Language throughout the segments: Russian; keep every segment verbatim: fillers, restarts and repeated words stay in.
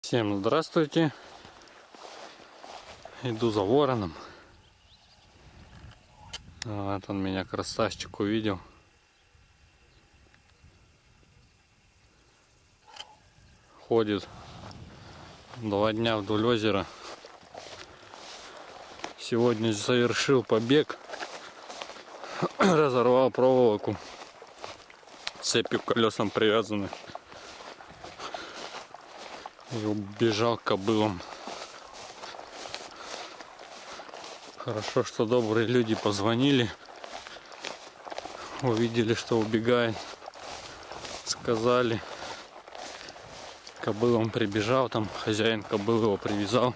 Всем здравствуйте. Иду за вороном. Вот он меня, красавчик, увидел. Ходит два дня вдоль озера. Сегодня совершил побег. Разорвал проволоку. Цепью к колесам привязаны. И убежал к кобылам. Хорошо, что добрые люди позвонили. Увидели, что убегает. Сказали. Кобылам прибежал, там хозяин кобыл его привязал.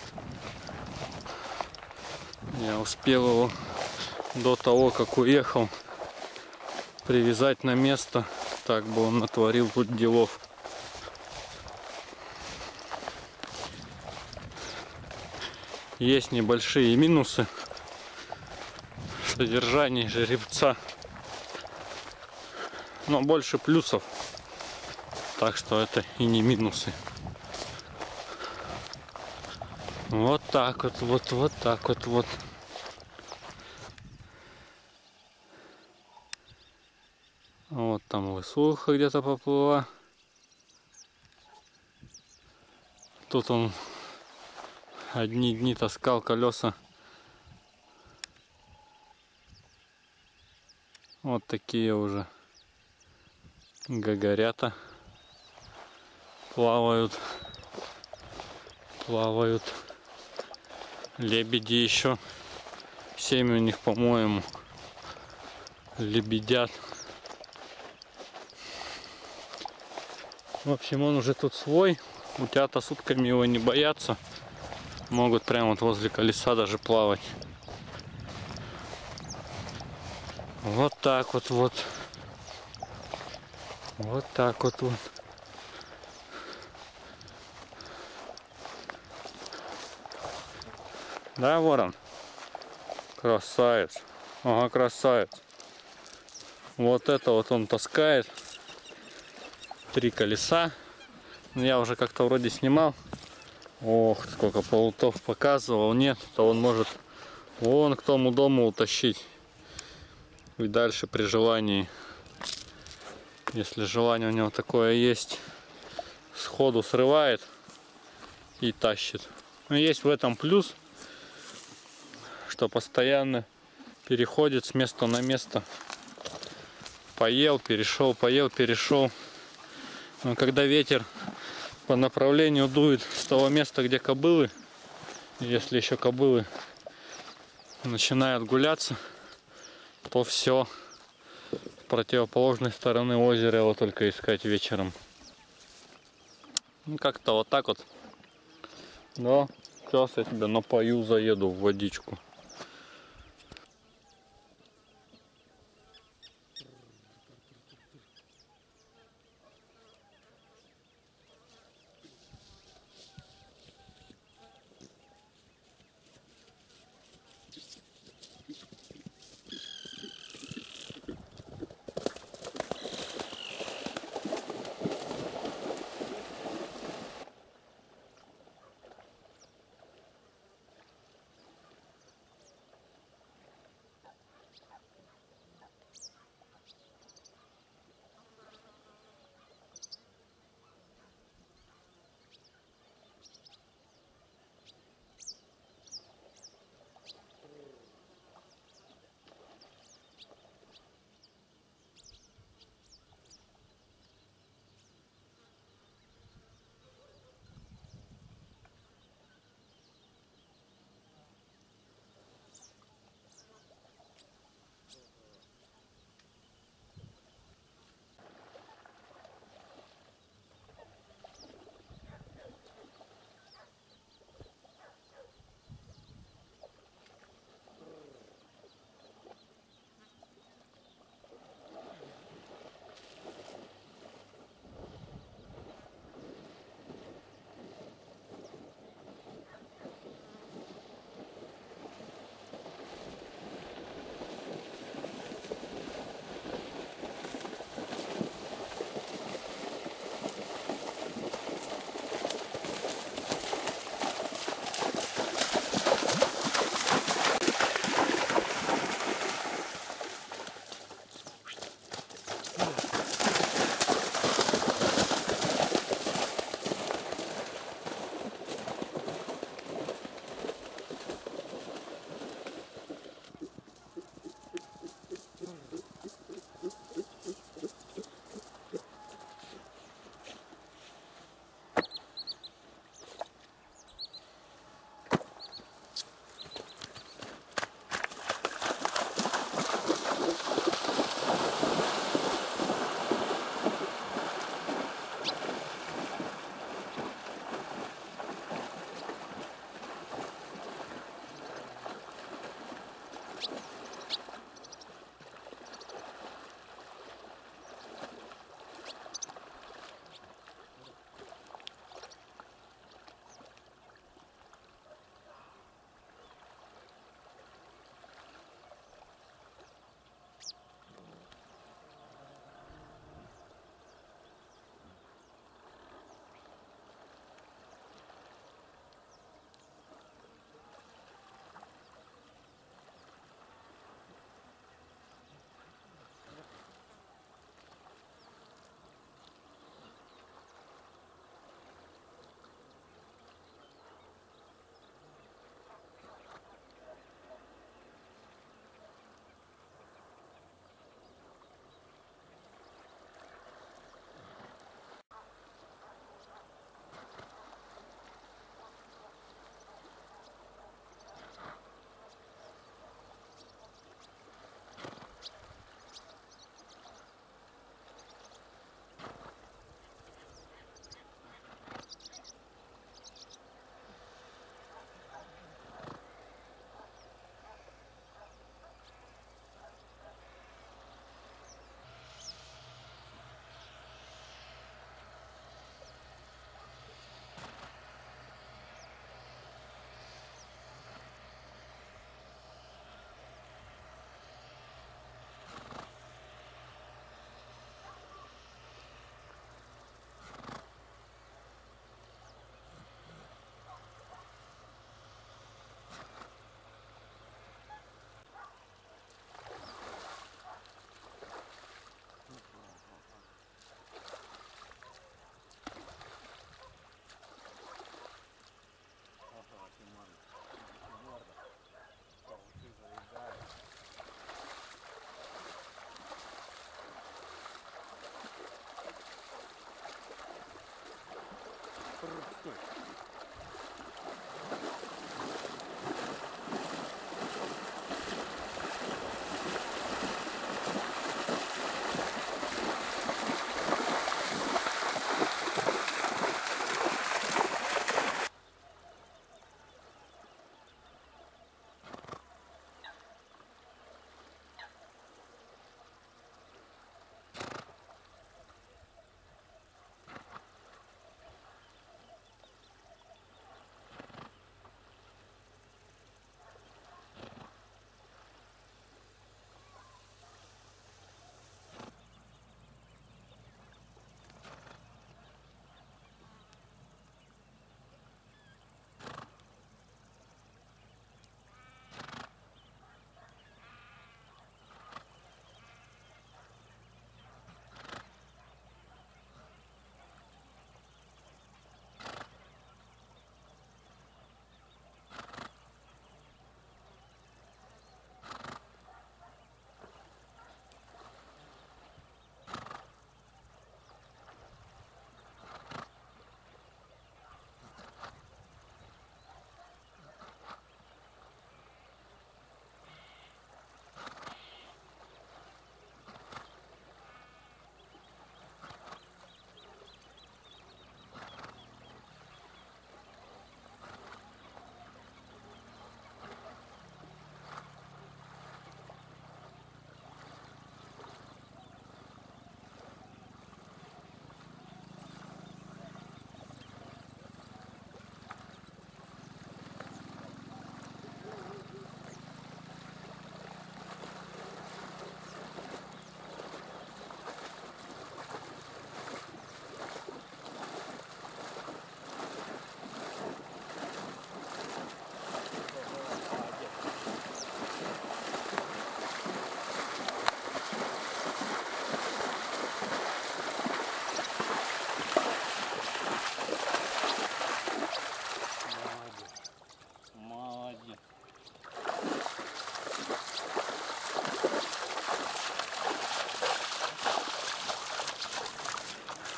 Я успел его до того, как уехал, привязать на место. Так бы он натворил тут делов. Есть небольшие минусы в содержании жеребца, но больше плюсов, так что это и не минусы. Вот так вот, вот, вот так вот, вот. Вот там лысуха где-то поплыла. Тут он одни дни таскал колеса. Вот такие уже гагорята плавают. Плавают. Лебеди еще. Семь у них, по-моему, лебедят. В общем, он уже тут свой. Утята сутками его не боятся. Могут прямо вот возле колеса даже плавать. Вот так вот вот. Вот так вот вот. Да, ворон? Красавец. Ага, красавец. Вот это вот он таскает. Три колеса. Я уже как-то вроде снимал. Ох, сколько полутов показывал. Нет, то он может вон к тому дому утащить. И дальше при желании, если желание у него такое есть, сходу срывает и тащит. Но есть в этом плюс, что постоянно переходит с места на место. Поел, перешел, поел, перешел. Но когда ветер по направлению дует с того места, где кобылы, если еще кобылы начинают гуляться, то все, с противоположной стороны озера его только искать вечером. Ну, как-то вот так вот. Да, сейчас я тебя напою, заеду в водичку.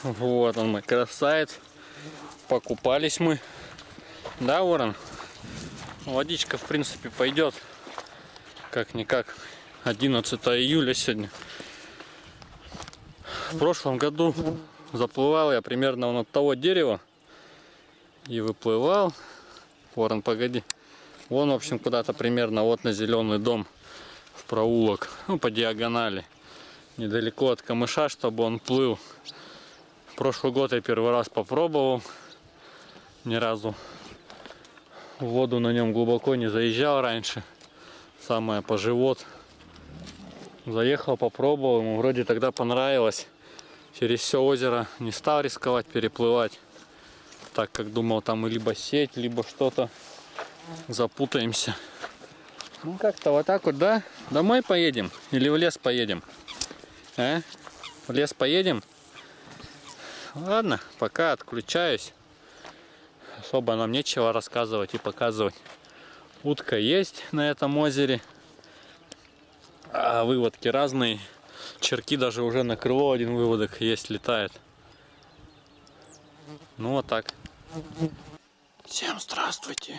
Вот он мой красавец. Покупались мы. Да, Ворон? Водичка, в принципе, пойдет. Как-никак. одиннадцатое июля сегодня. В прошлом году заплывал я примерно вон от того дерева. И выплывал. Ворон, погоди. Вон, в общем, куда-то примерно вот на зеленый дом. В проулок. Ну, по диагонали. Недалеко от камыша, чтобы он плыл. В прошлый год я первый раз попробовал. Ни разу в воду на нем глубоко не заезжал раньше. Самое по живот. Заехал, попробовал. Ему вроде тогда понравилось. Через все озеро не стал рисковать переплывать. Так как думал, там либо сеть, либо что-то. Запутаемся. Ну как-то вот так вот, да? Домой поедем? Или в лес поедем? А? В лес поедем? Ладно, пока отключаюсь. Особо нам нечего рассказывать и показывать. Утка есть на этом озере. А выводки разные. Черки даже уже на крыло один выводок есть, летает. Ну вот так. Всем здравствуйте.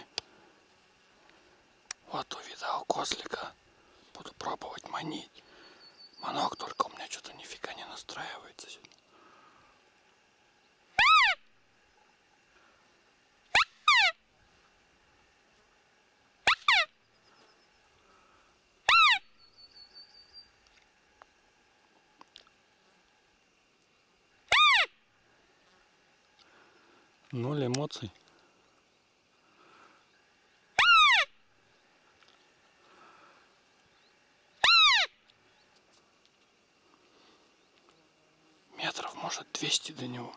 Вот увидал козлика. Буду пробовать манить. Манок только у меня что-то нифига не настраивается сегодня. Ноль эмоций. Метров, может, двести до него.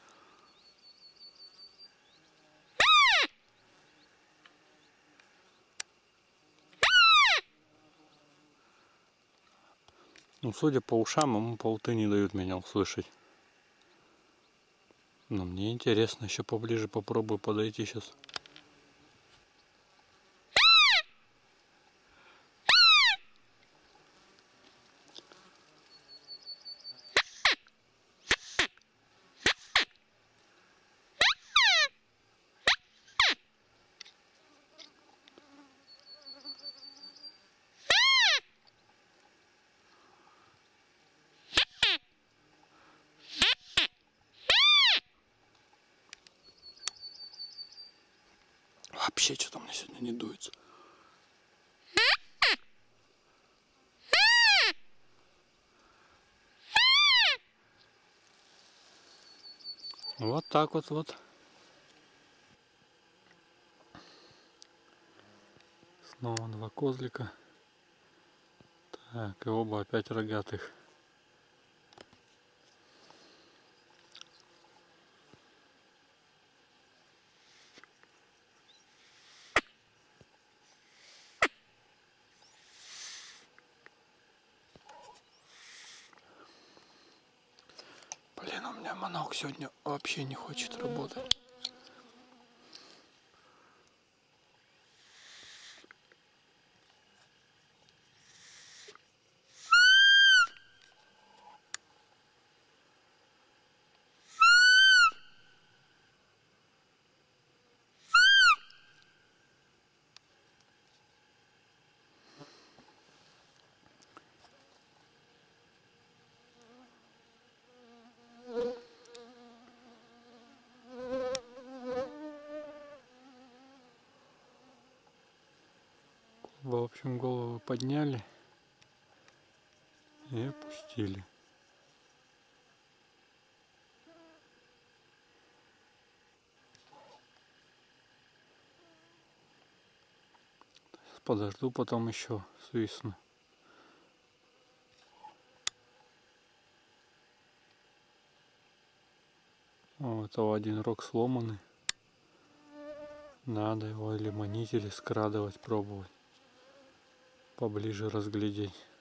Ну, судя по ушам, ему полты не дают меня услышать. Но мне интересно, еще поближе попробую подойти сейчас. Вообще что-то мне сегодня не дуется. Вот так вот вот. Снова два козлика. Так, и оба опять рогатых. Блин, у меня манок сегодня вообще не хочет работать. В общем, голову подняли и опустили. Подожду, потом еще свистну. У этого один рог сломанный. Надо его или манить, или скрадывать, пробовать. Поближе разглядеть.